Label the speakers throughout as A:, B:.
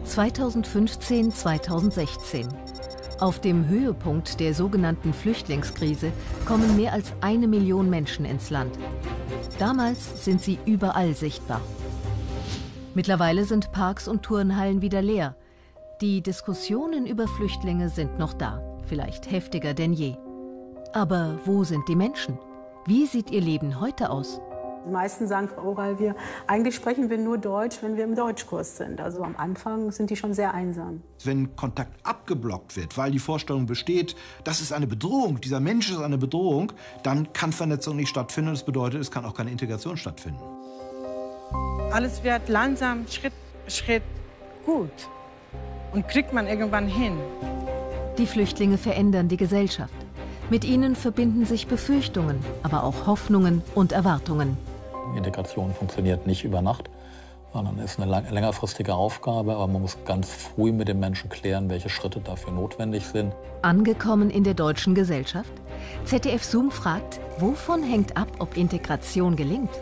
A: 2015, 2016. Auf dem Höhepunkt der sogenannten Flüchtlingskrise kommen mehr als 1 Million Menschen ins Land. Damals sind sie überall sichtbar. Mittlerweile sind Parks und Turnhallen wieder leer. Die Diskussionen über Flüchtlinge sind noch da, vielleicht heftiger denn je. Aber wo sind die Menschen? Wie sieht ihr Leben heute aus?
B: Die meisten sagen, Frau Oral, eigentlich sprechen wir nur Deutsch, wenn wir im Deutschkurs sind. Also am Anfang sind die schon sehr einsam.
C: Wenn Kontakt abgeblockt wird, weil die Vorstellung besteht, das ist eine Bedrohung, dieser Mensch ist eine Bedrohung, dann kann Vernetzung nicht stattfinden. Das bedeutet, es kann auch keine Integration stattfinden.
D: Alles wird langsam, Schritt für Schritt gut. Und kriegt man irgendwann hin.
A: Die Flüchtlinge verändern die Gesellschaft. Mit ihnen verbinden sich Befürchtungen, aber auch Hoffnungen und Erwartungen.
E: Integration funktioniert nicht über Nacht, sondern ist eine längerfristige Aufgabe. Aber man muss ganz früh mit den Menschen klären, welche Schritte dafür notwendig sind.
A: Angekommen in der deutschen Gesellschaft? ZDF Zoom fragt, wovon hängt ab, ob Integration gelingt?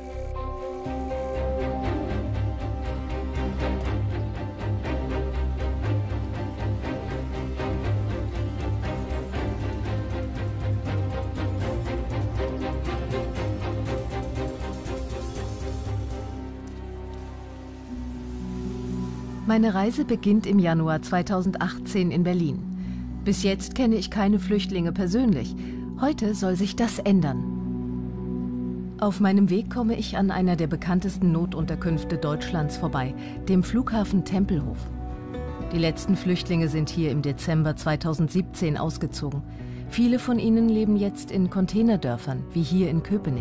A: Meine Reise beginnt im Januar 2018 in Berlin. Bis jetzt kenne ich keine Flüchtlinge persönlich. Heute soll sich das ändern. Auf meinem Weg komme ich an einer der bekanntesten Notunterkünfte Deutschlands vorbei, dem Flughafen Tempelhof. Die letzten Flüchtlinge sind hier im Dezember 2017 ausgezogen. Viele von ihnen leben jetzt in Containerdörfern, wie hier in Köpenick.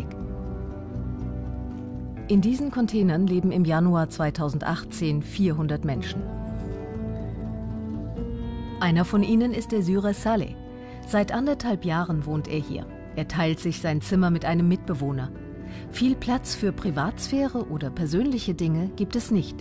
A: In diesen Containern leben im Januar 2018 400 Menschen. Einer von ihnen ist der Syrer Saleh. Seit 1,5 Jahren wohnt er hier. Er teilt sich sein Zimmer mit einem Mitbewohner. Viel Platz für Privatsphäre oder persönliche Dinge gibt es nicht.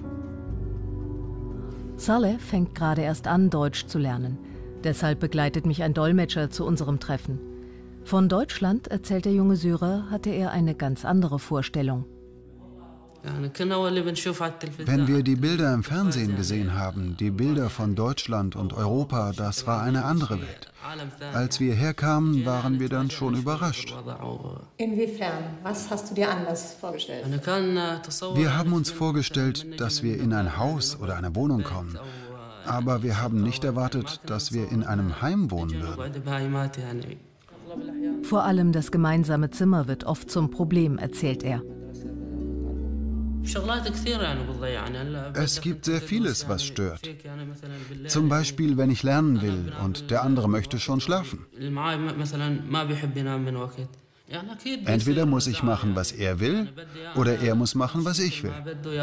A: Saleh fängt gerade erst an, Deutsch zu lernen. Deshalb begleitet mich ein Dolmetscher zu unserem Treffen. Von Deutschland, erzählt der junge Syrer, hatte er eine ganz andere Vorstellung.
F: Wenn wir die Bilder im Fernsehen gesehen haben, die Bilder von Deutschland und Europa, das war eine andere Welt. Als wir herkamen, waren wir dann schon überrascht.
G: Inwiefern? Was hast du dir anders vorgestellt?
F: Wir haben uns vorgestellt, dass wir in ein Haus oder eine Wohnung kommen. Aber wir haben nicht erwartet, dass wir in einem Heim wohnen würden.
A: Vor allem das gemeinsame Zimmer wird oft zum Problem, erzählt er.
F: Es gibt sehr vieles, was stört. Zum Beispiel, wenn ich lernen will und der andere möchte schon schlafen. Entweder muss ich machen, was er will, oder er muss machen, was ich will.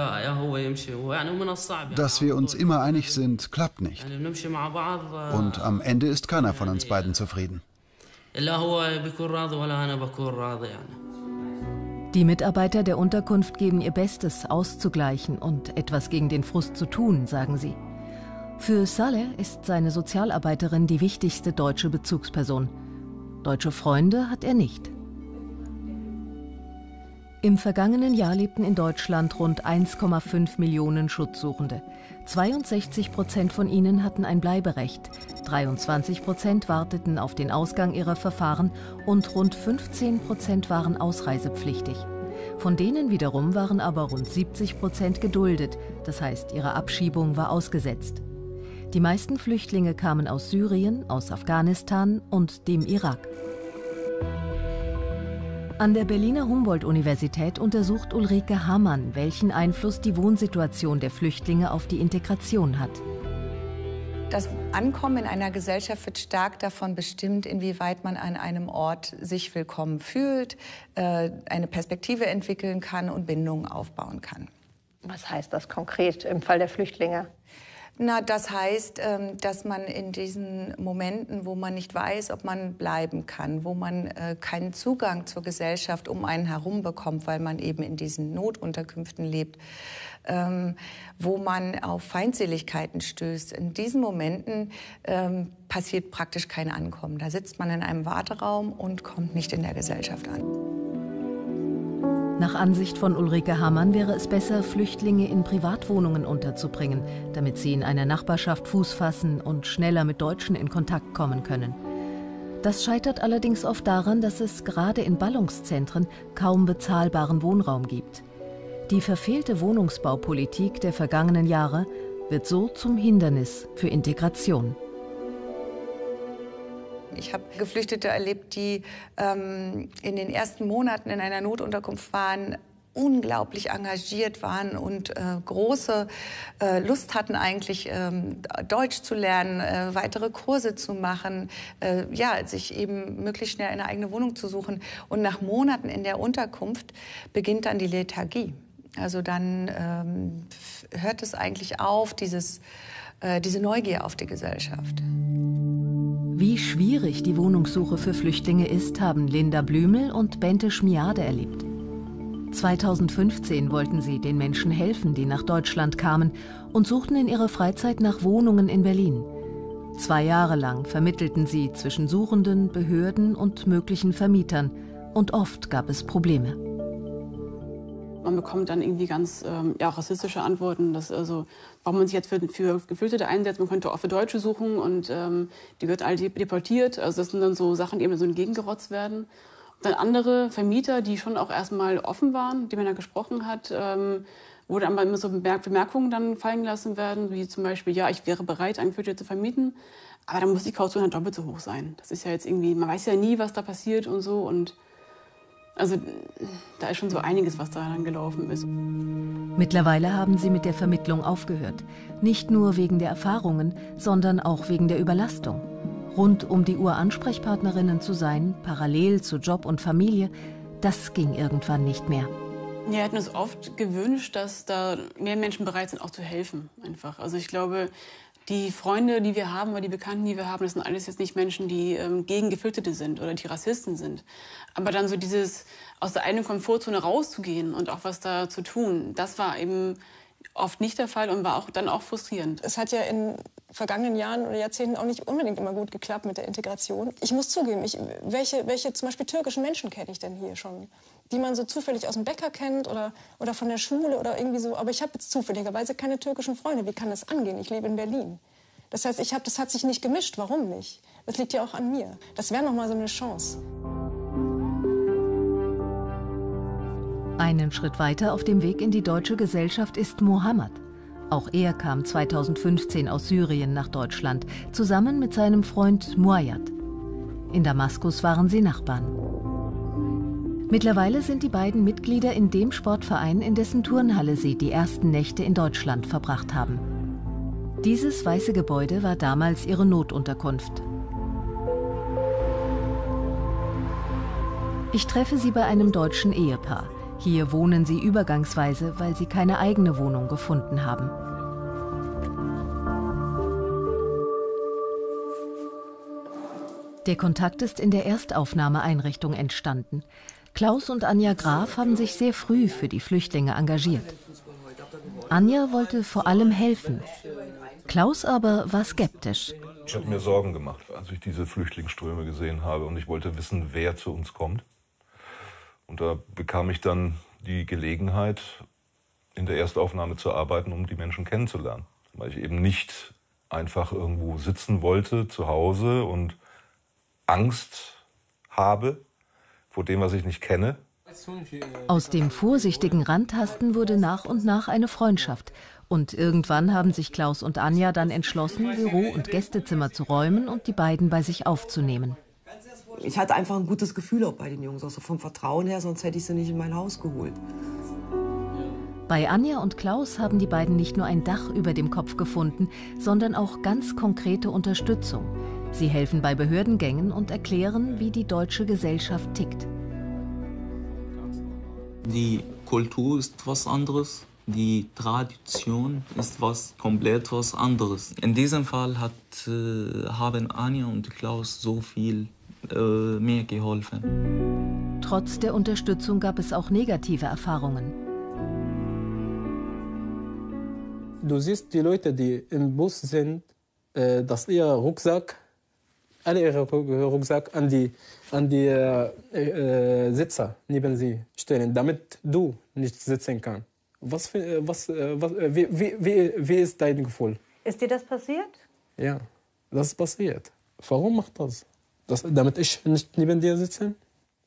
F: Dass wir uns immer einig sind, klappt nicht. Und am Ende ist keiner von uns beiden zufrieden.
A: Die Mitarbeiter der Unterkunft geben ihr Bestes, auszugleichen und etwas gegen den Frust zu tun, sagen sie. Für Saleh ist seine Sozialarbeiterin die wichtigste deutsche Bezugsperson. Deutsche Freunde hat er nicht. Im vergangenen Jahr lebten in Deutschland rund 1,5 Millionen Schutzsuchende. 62% von ihnen hatten ein Bleiberecht, 23% warteten auf den Ausgang ihrer Verfahren und rund 15% waren ausreisepflichtig. Von denen wiederum waren aber rund 70% geduldet, das heißt, ihre Abschiebung war ausgesetzt. Die meisten Flüchtlinge kamen aus Syrien, aus Afghanistan und dem Irak. An der Berliner Humboldt-Universität untersucht Ulrike Hamann, welchen Einfluss die Wohnsituation der Flüchtlinge auf die Integration hat.
G: Das Ankommen in einer Gesellschaft wird stark davon bestimmt, inwieweit man an einem Ort sich willkommen fühlt, eine Perspektive entwickeln kann und Bindungen aufbauen kann.
H: Was heißt das konkret im Fall der Flüchtlinge?
G: Na, das heißt, dass man in diesen Momenten, wo man nicht weiß, ob man bleiben kann, wo man keinen Zugang zur Gesellschaft um einen herum bekommt, weil man eben in diesen Notunterkünften lebt, wo man auf Feindseligkeiten stößt. In diesen Momenten passiert praktisch kein Ankommen. Da sitzt man in einem Warteraum und kommt nicht in der Gesellschaft an.
A: Nach Ansicht von Ulrike Hammann wäre es besser, Flüchtlinge in Privatwohnungen unterzubringen, damit sie in einer Nachbarschaft Fuß fassen und schneller mit Deutschen in Kontakt kommen können. Das scheitert allerdings oft daran, dass es gerade in Ballungszentren kaum bezahlbaren Wohnraum gibt. Die verfehlte Wohnungsbaupolitik der vergangenen Jahre wird so zum Hindernis für Integration.
G: Ich habe Geflüchtete erlebt, die in den ersten Monaten in einer Notunterkunft waren, unglaublich engagiert waren und große Lust hatten, eigentlich Deutsch zu lernen, weitere Kurse zu machen, sich eben möglichst schnell eine eigene Wohnung zu suchen. Und nach Monaten in der Unterkunft beginnt dann die Lethargie. Also dann hört es eigentlich auf, diese Neugier auf die Gesellschaft.
A: Wie schwierig die Wohnungssuche für Flüchtlinge ist, haben Linda Blümel und Bente Schmiade erlebt. 2015 wollten sie den Menschen helfen, die nach Deutschland kamen, und suchten in ihrer Freizeit nach Wohnungen in Berlin. 2 Jahre lang vermittelten sie zwischen Suchenden, Behörden und möglichen Vermietern. Und oft gab es Probleme.
I: Man bekommt dann irgendwie ganz rassistische Antworten, dass warum man sich jetzt für Geflüchtete einsetzt. Man könnte auch für Deutsche suchen und die wird alle deportiert. Also das sind dann so Sachen, die eben so entgegengerotzt werden. Und dann andere Vermieter, die schon auch erstmal offen waren, die man da gesprochen hat, wo dann immer so Bemerkungen dann fallen gelassen werden, wie zum Beispiel, ja, ich wäre bereit, einen Geflüchteten zu vermieten, aber dann muss die Kaution halt doppelt so hoch sein. Das ist ja jetzt irgendwie, man weiß ja nie, was da passiert und so, und also da ist schon so einiges, was da dann gelaufen ist.
A: Mittlerweile haben sie mit der Vermittlung aufgehört. Nicht nur wegen der Erfahrungen, sondern auch wegen der Überlastung. Rund um die Uhr Ansprechpartnerinnen zu sein, parallel zu Job und Familie, das ging irgendwann nicht mehr.
I: Wir hätten uns oft gewünscht, dass da mehr Menschen bereit sind, auch zu helfen. Einfach. Also ich glaube, die Freunde, die wir haben, oder die Bekannten, die wir haben, das sind alles jetzt nicht Menschen, die gegen Geflüchtete sind oder die Rassisten sind. Aber dann so dieses aus der eigenen Komfortzone rauszugehen und auch was da zu tun, das war eben oft nicht der Fall und war dann auch frustrierend.
J: Es hat ja in vergangenen Jahren oder Jahrzehnten auch nicht unbedingt immer gut geklappt mit der Integration. Ich muss zugeben, welche zum Beispiel türkischen Menschen kenne ich denn hier schon? Die man so zufällig aus dem Bäcker kennt oder von der Schule oder irgendwie so. Aber ich habe jetzt zufälligerweise keine türkischen Freunde. Wie kann das angehen? Ich lebe in Berlin. Das heißt, das hat sich nicht gemischt. Warum nicht? Das liegt ja auch an mir. Das wäre noch mal so eine Chance.
A: Einen Schritt weiter auf dem Weg in die deutsche Gesellschaft ist Mohammed. Auch er kam 2015 aus Syrien nach Deutschland, zusammen mit seinem Freund Muayyad. In Damaskus waren sie Nachbarn. Mittlerweile sind die beiden Mitglieder in dem Sportverein, in dessen Turnhalle sie die ersten Nächte in Deutschland verbracht haben. Dieses weiße Gebäude war damals ihre Notunterkunft. Ich treffe sie bei einem deutschen Ehepaar. Hier wohnen sie übergangsweise, weil sie keine eigene Wohnung gefunden haben. Der Kontakt ist in der Erstaufnahmeeinrichtung entstanden. Klaus und Anja Graf haben sich sehr früh für die Flüchtlinge engagiert. Anja wollte vor allem helfen. Klaus aber war skeptisch.
K: Ich habe mir Sorgen gemacht, als ich diese Flüchtlingsströme gesehen habe. Und ich wollte wissen, wer zu uns kommt. Und da bekam ich dann die Gelegenheit, in der Erstaufnahme zu arbeiten, um die Menschen kennenzulernen. Weil ich eben nicht einfach irgendwo sitzen wollte, zu Hause, und Angst habe vor dem, was ich nicht kenne.
A: Aus dem vorsichtigen Randtasten wurde nach und nach eine Freundschaft. Und irgendwann haben sich Klaus und Anja dann entschlossen, Büro- und Gästezimmer zu räumen und die beiden bei sich aufzunehmen.
L: Ich hatte einfach ein gutes Gefühl auch bei den Jungs, auch so vom Vertrauen her, sonst hätte ich sie nicht in mein Haus geholt.
A: Bei Anja und Klaus haben die beiden nicht nur ein Dach über dem Kopf gefunden, sondern auch ganz konkrete Unterstützung. Sie helfen bei Behördengängen und erklären, wie die deutsche Gesellschaft tickt.
M: Die Kultur ist was anderes, die Tradition ist komplett was anderes. In diesem Fall haben Anja und Klaus so viel mir geholfen.
A: Trotz der Unterstützung gab es auch negative Erfahrungen.
N: Du siehst die Leute, die im Bus sind, dass ihr Rucksack alle ihre Rucksack an die Sitzer neben sie stellen, damit du nicht sitzen kannst. Wie ist dein Gefühl?
H: Ist dir das passiert?
N: Ja, das ist passiert. Warum macht das? Damit ich nicht neben dir sitze?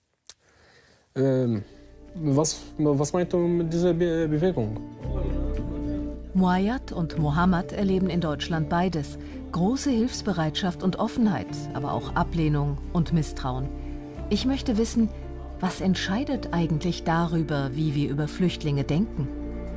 N: Was meinst du mit dieser Bewegung?
A: Muayyad und Mohammed erleben in Deutschland beides. Große Hilfsbereitschaft und Offenheit, aber auch Ablehnung und Misstrauen. Ich möchte wissen, was entscheidet eigentlich darüber, wie wir über Flüchtlinge denken?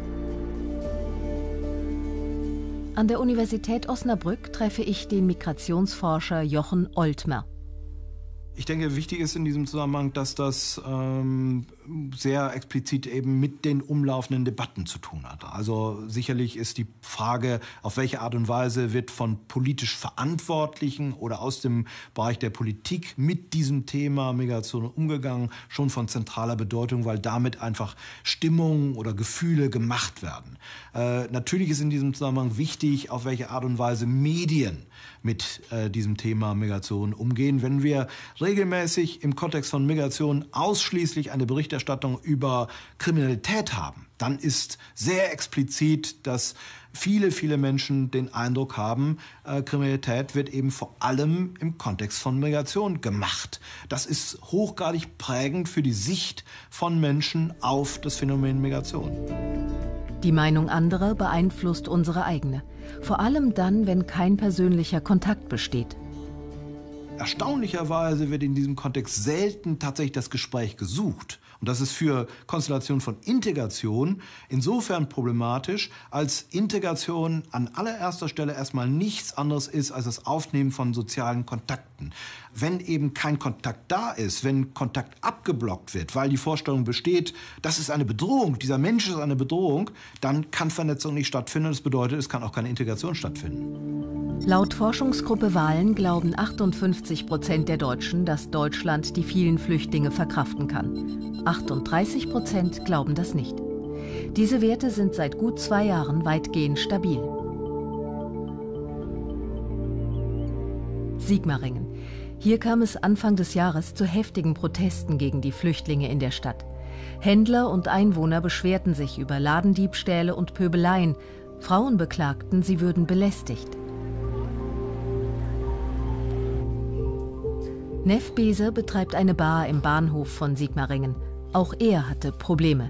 A: An der Universität Osnabrück treffe ich den Migrationsforscher Jochen Oltmer.
C: Ich denke, wichtig ist in diesem Zusammenhang, dass das sehr explizit eben mit den umlaufenden Debatten zu tun hat. Also sicherlich ist die Frage, auf welche Art und Weise wird von politisch Verantwortlichen oder aus dem Bereich der Politik mit diesem Thema Migration umgegangen, schon von zentraler Bedeutung, weil damit einfach Stimmungen oder Gefühle gemacht werden. Natürlich ist in diesem Zusammenhang wichtig, auf welche Art und Weise Medien mit diesem Thema Migration umgehen. Wenn wir regelmäßig im Kontext von Migration ausschließlich eine Berichterstattung über Kriminalität haben, dann ist sehr explizit, dass viele Menschen den Eindruck haben, Kriminalität wird eben vor allem im Kontext von Migration gemacht. Das ist hochgradig prägend für die Sicht von Menschen auf das Phänomen Migration.
A: Die Meinung anderer beeinflusst unsere eigene. Vor allem dann, wenn kein persönlicher Kontakt besteht.
C: Erstaunlicherweise wird in diesem Kontext selten tatsächlich das Gespräch gesucht. Und das ist für Konstellationen von Integration insofern problematisch, als Integration an allererster Stelle erstmal nichts anderes ist als das Aufnehmen von sozialen Kontakten. Wenn eben kein Kontakt da ist, wenn Kontakt abgeblockt wird, weil die Vorstellung besteht, das ist eine Bedrohung, dieser Mensch ist eine Bedrohung, dann kann Vernetzung nicht stattfinden. Das bedeutet, es kann auch keine Integration stattfinden.
A: Laut Forschungsgruppe Wahlen glauben 58% der Deutschen, dass Deutschland die vielen Flüchtlinge verkraften kann. 38% glauben das nicht. Diese Werte sind seit gut 2 Jahren weitgehend stabil. Sigmaringen. Hier kam es Anfang des Jahres zu heftigen Protesten gegen die Flüchtlinge in der Stadt. Händler und Einwohner beschwerten sich über Ladendiebstähle und Pöbeleien. Frauen beklagten, sie würden belästigt. Neff Beser betreibt eine Bar im Bahnhof von Sigmaringen. Auch er hatte Probleme.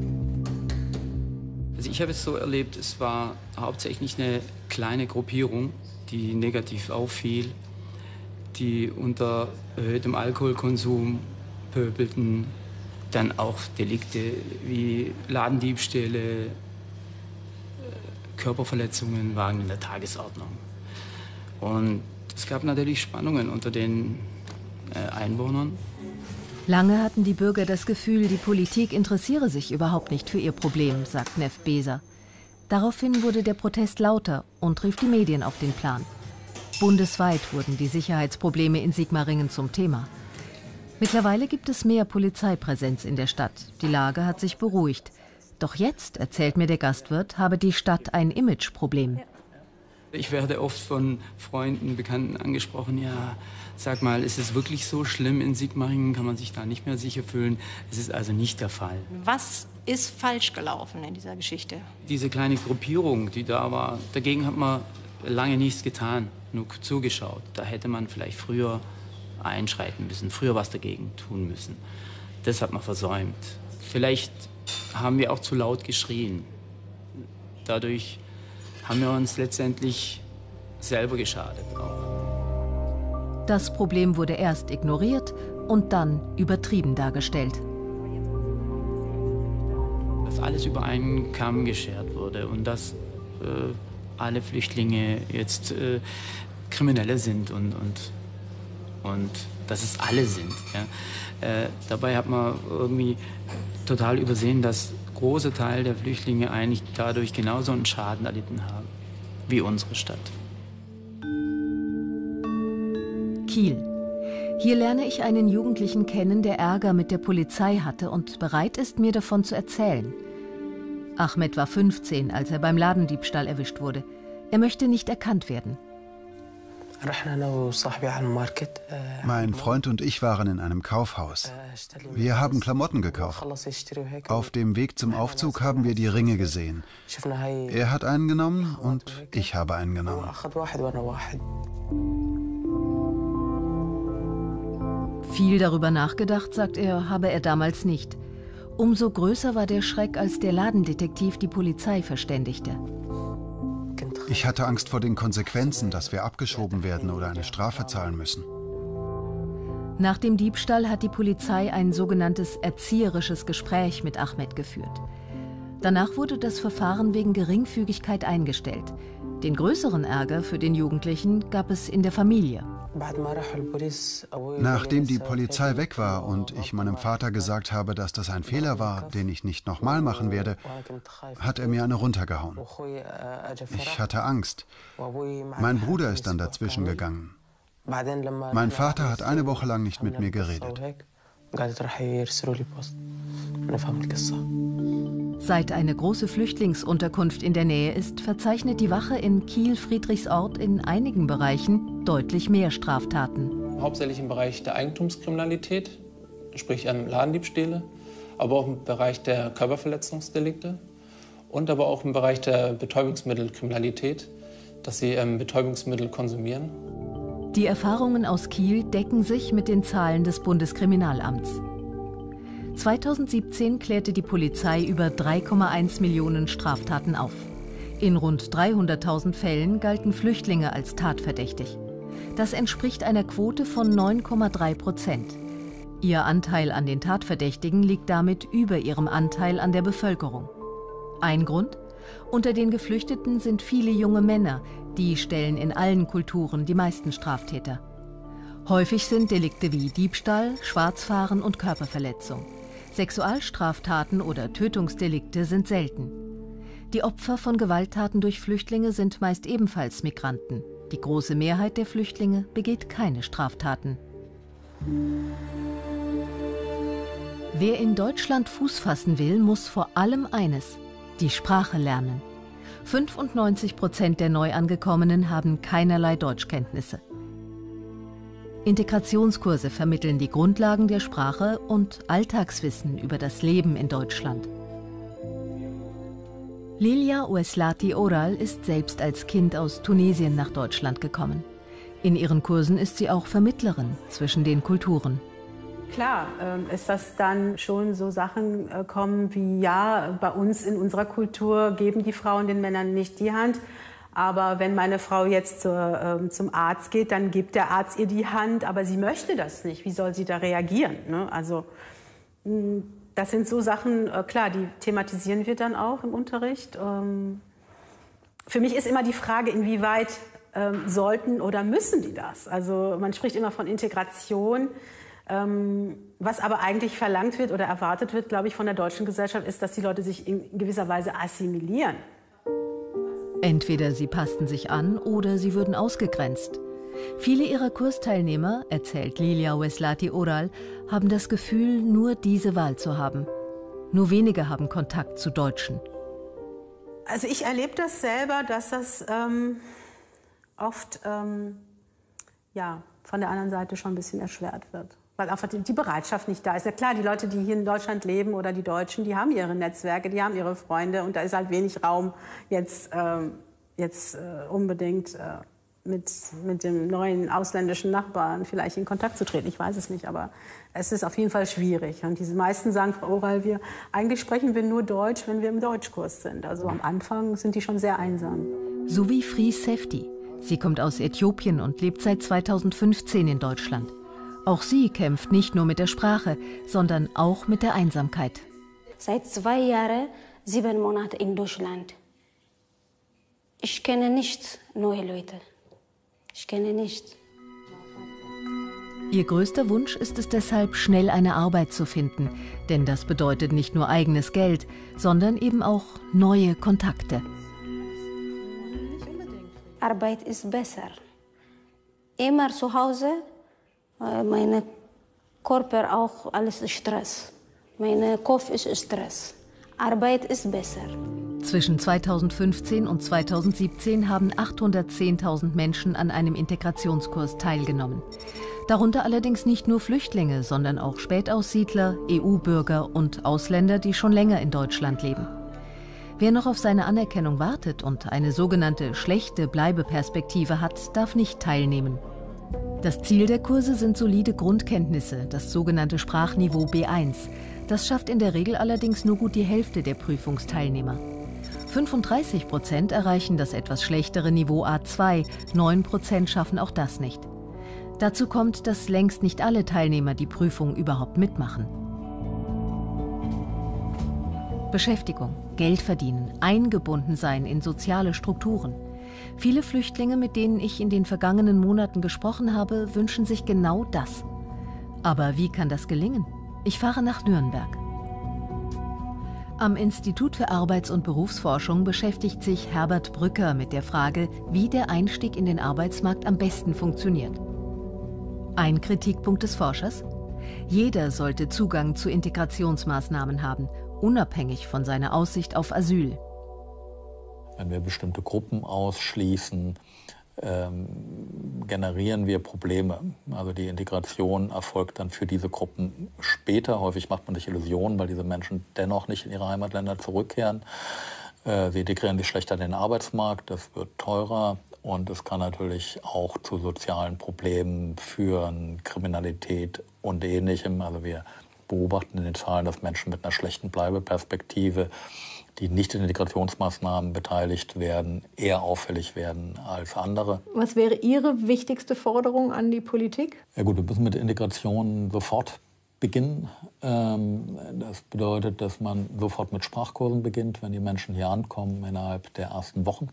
O: Also ich habe es so erlebt, es war hauptsächlich eine kleine Gruppierung, die negativ auffiel, die unter erhöhtem Alkoholkonsum pöbelten, dann auch Delikte wie Ladendiebstähle, Körperverletzungen waren in der Tagesordnung. Und es gab natürlich Spannungen unter den Einwohnern.
A: Lange hatten die Bürger das Gefühl, die Politik interessiere sich überhaupt nicht für ihr Problem, sagt Neff Beser. Daraufhin wurde der Protest lauter und rief die Medien auf den Plan. Bundesweit wurden die Sicherheitsprobleme in Sigmaringen zum Thema. Mittlerweile gibt es mehr Polizeipräsenz in der Stadt. Die Lage hat sich beruhigt. Doch jetzt, erzählt mir der Gastwirt, habe die Stadt ein Imageproblem.
O: Ich werde oft von Freunden, Bekannten angesprochen, ja, sag mal, ist es wirklich so schlimm in Sigmaringen? Kann man sich da nicht mehr sicher fühlen? Es ist also nicht der Fall.
H: Was ist falsch gelaufen in dieser Geschichte?
O: Diese kleine Gruppierung, die da war, dagegen hat man lange nichts getan, nur zugeschaut. Da hätte man vielleicht früher einschreiten müssen, früher was dagegen tun müssen. Das hat man versäumt. Vielleicht haben wir auch zu laut geschrien. Dadurch haben wir uns letztendlich selber geschadet.
A: Das Problem wurde erst ignoriert und dann übertrieben dargestellt.
O: Dass alles über einen Kamm geschert wurde und dass alle Flüchtlinge jetzt Kriminelle sind und dass es alle sind. Ja. Dabei hat man irgendwie total übersehen, dass große Teil der Flüchtlinge eigentlich dadurch genauso einen Schaden erlitten haben wie unsere Stadt.
A: Kiel. Hier lerne ich einen Jugendlichen kennen, der Ärger mit der Polizei hatte und bereit ist, mir davon zu erzählen. Ahmed war 15, als er beim Ladendiebstahl erwischt wurde. Er möchte nicht erkannt werden.
F: Mein Freund und ich waren in einem Kaufhaus. Wir haben Klamotten gekauft. Auf dem Weg zum Aufzug haben wir die Ringe gesehen. Er hat einen genommen und ich habe einen genommen.
A: Viel darüber nachgedacht, sagt er, habe er damals nicht. Umso größer war der Schreck, als der Ladendetektiv die Polizei verständigte.
F: Ich hatte Angst vor den Konsequenzen, dass wir abgeschoben werden oder eine Strafe zahlen müssen.
A: Nach dem Diebstahl hat die Polizei ein sogenanntes erzieherisches Gespräch mit Ahmed geführt. Danach wurde das Verfahren wegen Geringfügigkeit eingestellt. Den größeren Ärger für den Jugendlichen gab es in der Familie.
F: Nachdem die Polizei weg war und ich meinem Vater gesagt habe, dass das ein Fehler war, den ich nicht nochmal machen werde, hat er mir eine runtergehauen. Ich hatte Angst. Mein Bruder ist dann dazwischen gegangen. Mein Vater hat eine Woche lang nicht mit mir geredet.
A: Seit eine große Flüchtlingsunterkunft in der Nähe ist, verzeichnet die Wache in Kiel-Friedrichsort in einigen Bereichen deutlich mehr Straftaten.
N: Hauptsächlich im Bereich der Eigentumskriminalität, sprich Ladendiebstähle, aber auch im Bereich der Körperverletzungsdelikte und aber auch im Bereich der Betäubungsmittelkriminalität, dass sie Betäubungsmittel konsumieren.
A: Die Erfahrungen aus Kiel decken sich mit den Zahlen des Bundeskriminalamts. 2017 klärte die Polizei über 3,1 Millionen Straftaten auf. In rund 300.000 Fällen galten Flüchtlinge als tatverdächtig. Das entspricht einer Quote von 9,3%. Ihr Anteil an den Tatverdächtigen liegt damit über ihrem Anteil an der Bevölkerung. Ein Grund? Unter den Geflüchteten sind viele junge Männer. Die stellen in allen Kulturen die meisten Straftäter. Häufig sind Delikte wie Diebstahl, Schwarzfahren und Körperverletzung. Sexualstraftaten oder Tötungsdelikte sind selten. Die Opfer von Gewalttaten durch Flüchtlinge sind meist ebenfalls Migranten. Die große Mehrheit der Flüchtlinge begeht keine Straftaten. Wer in Deutschland Fuß fassen will, muss vor allem eines: die Sprache lernen. 95% der Neuangekommenen haben keinerlei Deutschkenntnisse. Integrationskurse vermitteln die Grundlagen der Sprache und Alltagswissen über das Leben in Deutschland. Lilia Oueslati Oral ist selbst als Kind aus Tunesien nach Deutschland gekommen. In ihren Kursen ist sie auch Vermittlerin zwischen den Kulturen.
B: Klar, ist das dann schon so Sachen kommen wie, ja, bei uns in unserer Kultur geben die Frauen den Männern nicht die Hand. Aber wenn meine Frau jetzt zum Arzt geht, dann gibt der Arzt ihr die Hand, aber sie möchte das nicht. Wie soll sie da reagieren? Ne? Also das sind so Sachen, klar, die thematisieren wir dann auch im Unterricht. Für mich ist immer die Frage, inwieweit sollten oder müssen die das? Also man spricht immer von Integration. Was aber eigentlich verlangt wird oder erwartet wird, glaube ich, von der deutschen Gesellschaft, ist, dass die Leute sich in gewisser Weise assimilieren.
A: Entweder sie passten sich an oder sie würden ausgegrenzt. Viele ihrer Kursteilnehmer, erzählt Lilia Oueslati Oral, haben das Gefühl, nur diese Wahl zu haben. Nur wenige haben Kontakt zu Deutschen.
B: Also ich erlebe das selber, dass das oft ja, von der anderen Seite schon ein bisschen erschwert wird. Weil einfach die Bereitschaft nicht da ist. Ja klar, die Leute, die hier in Deutschland leben oder die Deutschen, die haben ihre Netzwerke, die haben ihre Freunde und da ist halt wenig Raum, jetzt unbedingt mit dem neuen ausländischen Nachbarn vielleicht in Kontakt zu treten. Ich weiß es nicht, aber es ist auf jeden Fall schwierig. Und diese meisten sagen, Frau Oral, eigentlich sprechen wir nur Deutsch, wenn wir im Deutschkurs sind. Also am Anfang sind die schon sehr einsam.
A: So wie Free Sefti. Sie kommt aus Äthiopien und lebt seit 2015 in Deutschland. Auch sie kämpft nicht nur mit der Sprache, sondern auch mit der Einsamkeit.
P: Seit 2 Jahren, 7 Monate in Deutschland. Ich kenne nicht neue Leute. Ich kenne nicht.
A: Ihr größter Wunsch ist es deshalb, schnell eine Arbeit zu finden. Denn das bedeutet nicht nur eigenes Geld, sondern eben auch neue Kontakte.
P: Arbeit ist besser. Immer zu Hause, mein Körper auch alles Stress. Mein Kopf ist Stress. Arbeit ist besser.
A: Zwischen 2015 und 2017 haben 810.000 Menschen an einem Integrationskurs teilgenommen. Darunter allerdings nicht nur Flüchtlinge, sondern auch Spätaussiedler, EU-Bürger und Ausländer, die schon länger in Deutschland leben. Wer noch auf seine Anerkennung wartet und eine sogenannte schlechte Bleibeperspektive hat, darf nicht teilnehmen. Das Ziel der Kurse sind solide Grundkenntnisse, das sogenannte Sprachniveau B1. Das schafft in der Regel allerdings nur gut die Hälfte der Prüfungsteilnehmer. 35% erreichen das etwas schlechtere Niveau A2, 9% schaffen auch das nicht. Dazu kommt, dass längst nicht alle Teilnehmer die Prüfung überhaupt mitmachen. Beschäftigung, Geld verdienen, eingebunden sein in soziale Strukturen. Viele Flüchtlinge, mit denen ich in den vergangenen Monaten gesprochen habe, wünschen sich genau das. Aber wie kann das gelingen? Ich fahre nach Nürnberg. Am Institut für Arbeits- und Berufsforschung beschäftigt sich Herbert Brücker mit der Frage, wie der Einstieg in den Arbeitsmarkt am besten funktioniert. Ein Kritikpunkt des Forschers: Jeder sollte Zugang zu Integrationsmaßnahmen haben, unabhängig von seiner Aussicht auf Asyl.
E: Wenn wir bestimmte Gruppen ausschließen, generieren wir Probleme. Also die Integration erfolgt dann für diese Gruppen später. Häufig macht man sich Illusionen, weil diese Menschen dennoch nicht in ihre Heimatländer zurückkehren. Sie integrieren sich schlechter in den Arbeitsmarkt, das wird teurer und es kann natürlich auch zu sozialen Problemen führen, Kriminalität und Ähnlichem. Also wir beobachten in den Zahlen, dass Menschen mit einer schlechten Bleibeperspektive, die nicht in Integrationsmaßnahmen beteiligt werden, eher auffällig werden als andere.
Q: Was wäre Ihre wichtigste Forderung an die Politik?
E: Ja gut, wir müssen mit der Integration sofort beginnen. Das bedeutet, dass man sofort mit Sprachkursen beginnt, wenn die Menschen hier ankommen, innerhalb der ersten Wochen.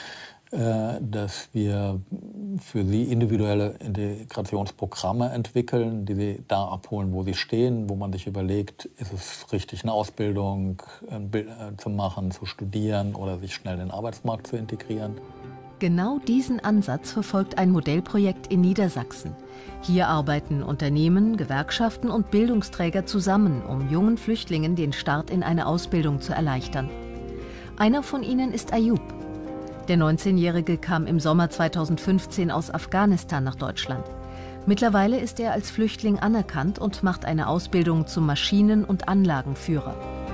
E: Dass wir für sie individuelle Integrationsprogramme entwickeln, die sie da abholen, wo sie stehen, wo man sich überlegt, ist es richtig, eine Ausbildung zu machen, zu studieren oder sich schnell in den Arbeitsmarkt zu integrieren.
A: Genau diesen Ansatz verfolgt ein Modellprojekt in Niedersachsen. Hier arbeiten Unternehmen, Gewerkschaften und Bildungsträger zusammen, um jungen Flüchtlingen den Start in eine Ausbildung zu erleichtern. Einer von ihnen ist Ayub. Der 19-Jährige kam im Sommer 2015 aus Afghanistan nach Deutschland. Mittlerweile ist er als Flüchtling anerkannt und macht eine Ausbildung zum Maschinen- und Anlagenführer.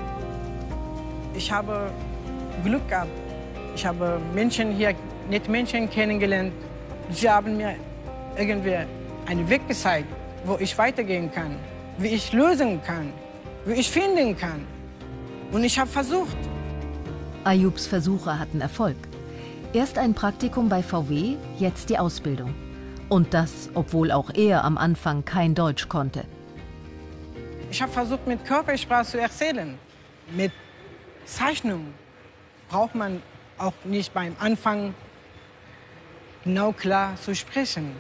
D: Ich habe Glück gehabt. Ich habe nette Menschen kennengelernt. Sie haben mir irgendwie einen Weg gezeigt, wo ich weitergehen kann, wie ich lösen kann, wie ich finden kann. Und ich habe versucht.
A: Ayubs Versuche hatten Erfolg. Erst ein Praktikum bei VW, jetzt die Ausbildung. Und das, obwohl auch er am Anfang kein Deutsch konnte.
D: Ich habe versucht, mit Körpersprache zu erzählen. Mit Zeichnung braucht man auch nicht beim Anfang genau klar zu sprechen.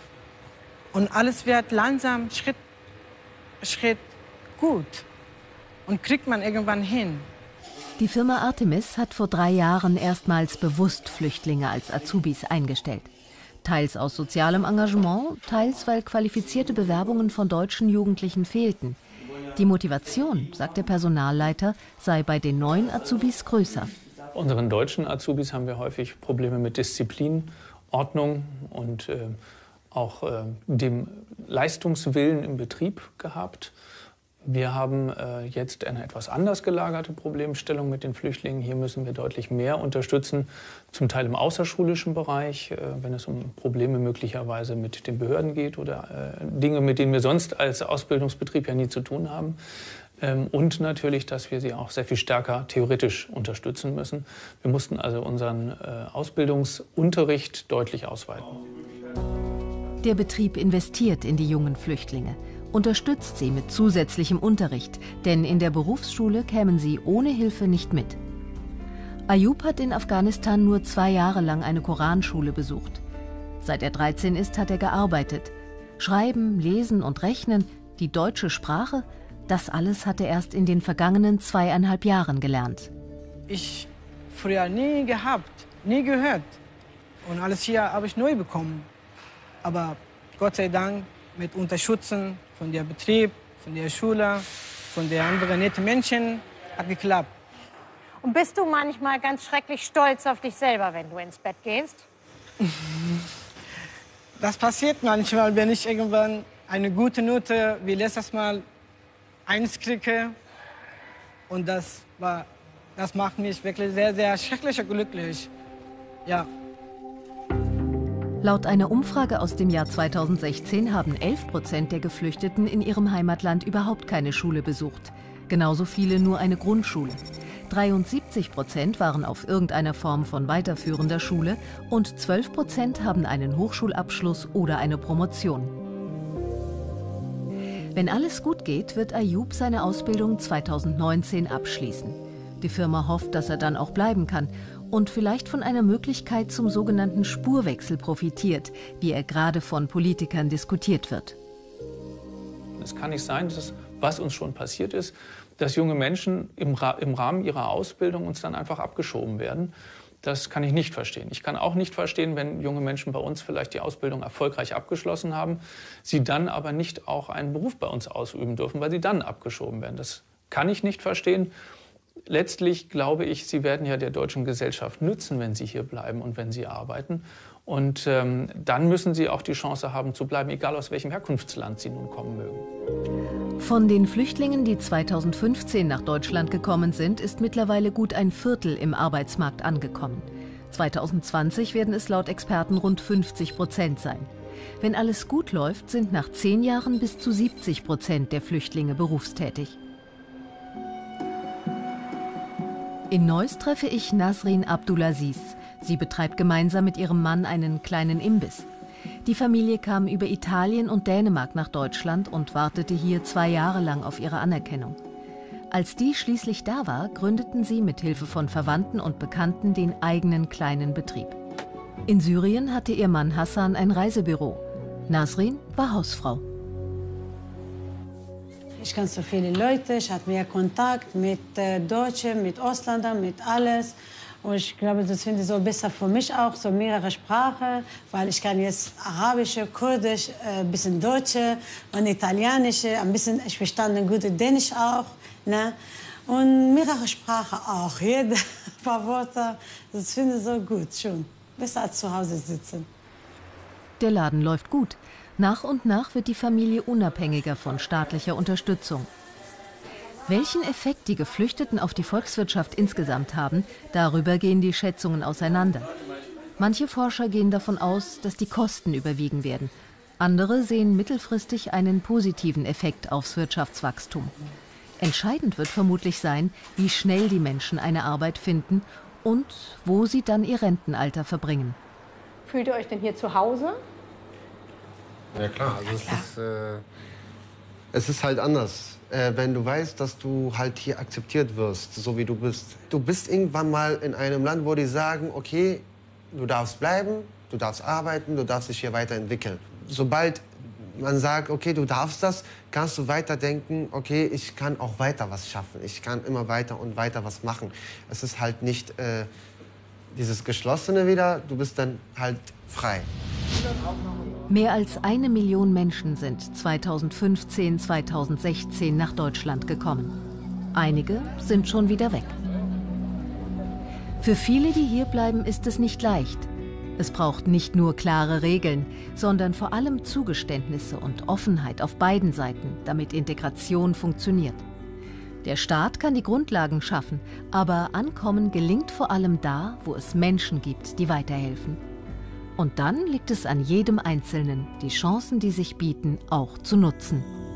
D: Und alles wird langsam, Schritt für Schritt gut. Und kriegt man irgendwann hin.
A: Die Firma Artemis hat vor 3 Jahren erstmals bewusst Flüchtlinge als Azubis eingestellt. Teils aus sozialem Engagement, teils weil qualifizierte Bewerbungen von deutschen Jugendlichen fehlten. Die Motivation, sagt der Personalleiter, sei bei den neuen Azubis größer.
N: Unseren deutschen Azubis haben wir häufig Probleme mit Disziplin, Ordnung und auch dem Leistungswillen im Betrieb gehabt. Wir haben jetzt eine etwas anders gelagerte Problemstellung mit den Flüchtlingen. Hier müssen wir deutlich mehr unterstützen, zum Teil im außerschulischen Bereich, wenn es um Probleme möglicherweise mit den Behörden geht oder Dinge, mit denen wir sonst als Ausbildungsbetrieb ja nie zu tun haben. Und natürlich, dass wir sie auch sehr viel stärker theoretisch unterstützen müssen. Wir mussten also unseren Ausbildungsunterricht deutlich ausweiten.
A: Der Betrieb investiert in die jungen Flüchtlinge, unterstützt sie mit zusätzlichem Unterricht, denn in der Berufsschule kämen sie ohne Hilfe nicht mit. Ayub hat in Afghanistan nur 2 Jahre lang eine Koranschule besucht. Seit er 13 ist, hat er gearbeitet. Schreiben, Lesen und Rechnen, die deutsche Sprache, das alles hat er erst in den vergangenen 2,5 Jahren gelernt.
D: Ich früher nie gehabt, nie gehört. Und alles hier habe ich neu bekommen. Aber Gott sei Dank mit Unterstützung von der Betrieb, von der Schule, von den anderen netten Menschen, hat geklappt.
R: Und bist du manchmal ganz schrecklich stolz auf dich selber, wenn du ins Bett gehst?
D: Das passiert manchmal, wenn ich irgendwann eine gute Note wie letztes Mal 1 kriege. Und das macht mich wirklich sehr, sehr schrecklich und glücklich. Ja.
A: Laut einer Umfrage aus dem Jahr 2016 haben 11% der Geflüchteten in ihrem Heimatland überhaupt keine Schule besucht. Genauso viele nur eine Grundschule. 73% waren auf irgendeiner Form von weiterführender Schule und 12% haben einen Hochschulabschluss oder eine Promotion. Wenn alles gut geht, wird Ayoub seine Ausbildung 2019 abschließen. Die Firma hofft, dass er dann auch bleiben kann und vielleicht von einer Möglichkeit zum sogenannten Spurwechsel profitiert, wie er gerade von Politikern diskutiert wird.
N: Es kann nicht sein, dass was uns schon passiert ist, dass junge Menschen im Rahmen ihrer Ausbildung uns dann einfach abgeschoben werden. Das kann ich nicht verstehen. Ich kann auch nicht verstehen, wenn junge Menschen bei uns vielleicht die Ausbildung erfolgreich abgeschlossen haben, sie dann aber nicht auch einen Beruf bei uns ausüben dürfen, weil sie dann abgeschoben werden. Das kann ich nicht verstehen. Letztlich glaube ich, sie werden ja der deutschen Gesellschaft nützen, wenn sie hier bleiben und wenn sie arbeiten. Und dann müssen sie auch die Chance haben zu bleiben, egal aus welchem Herkunftsland sie nun kommen mögen.
A: Von den Flüchtlingen, die 2015 nach Deutschland gekommen sind, ist mittlerweile gut ein Viertel im Arbeitsmarkt angekommen. 2020 werden es laut Experten rund 50% sein. Wenn alles gut läuft, sind nach 10 Jahren bis zu 70% der Flüchtlinge berufstätig. In Neuss treffe ich Nasrin Abdulaziz. Sie betreibt gemeinsam mit ihrem Mann einen kleinen Imbiss. Die Familie kam über Italien und Dänemark nach Deutschland und wartete hier 2 Jahre lang auf ihre Anerkennung. Als die schließlich da war, gründeten sie mit Hilfe von Verwandten und Bekannten den eigenen kleinen Betrieb. In Syrien hatte ihr Mann Hassan ein Reisebüro. Nasrin war Hausfrau.
S: Ich kenne so viele Leute, ich hatte mehr Kontakt mit Deutschen, mit Ausländern, mit alles. Und ich glaube, das finde ich so besser für mich auch, so mehrere Sprachen, weil ich kann jetzt Arabische, Kurdisch, ein bisschen Deutsche und Italienische, ein bisschen, ich verstand gut Dänisch auch, ne? Und mehrere Sprachen auch, jede paar Worte, das finde ich so gut, schon, besser als zu Hause sitzen.
A: Der Laden läuft gut. Nach und nach wird die Familie unabhängiger von staatlicher Unterstützung. Welchen Effekt die Geflüchteten auf die Volkswirtschaft insgesamt haben, darüber gehen die Schätzungen auseinander. Manche Forscher gehen davon aus, dass die Kosten überwiegen werden. Andere sehen mittelfristig einen positiven Effekt aufs Wirtschaftswachstum. Entscheidend wird vermutlich sein, wie schnell die Menschen eine Arbeit finden und wo sie dann ihr Rentenalter verbringen.
R: Fühlt ihr euch denn hier zu Hause?
T: Ja klar, also es ist halt anders. Wenn du weißt, dass du halt hier akzeptiert wirst, so wie du bist. Du bist irgendwann mal in einem Land, wo die sagen, okay, du darfst bleiben, du darfst arbeiten, du darfst dich hier weiterentwickeln. Sobald man sagt, okay, du darfst das, kannst du weiterdenken, okay, ich kann auch weiter was schaffen. Ich kann immer weiter und weiter was machen. Es ist halt nicht dieses Geschlossene wieder, du bist dann halt frei.
A: Mehr als 1 Million Menschen sind 2015, 2016 nach Deutschland gekommen. Einige sind schon wieder weg. Für viele, die hier bleiben, ist es nicht leicht. Es braucht nicht nur klare Regeln, sondern vor allem Zugeständnisse und Offenheit auf beiden Seiten, damit Integration funktioniert. Der Staat kann die Grundlagen schaffen, aber Ankommen gelingt vor allem da, wo es Menschen gibt, die weiterhelfen. Und dann liegt es an jedem Einzelnen, die Chancen, die sich bieten, auch zu nutzen.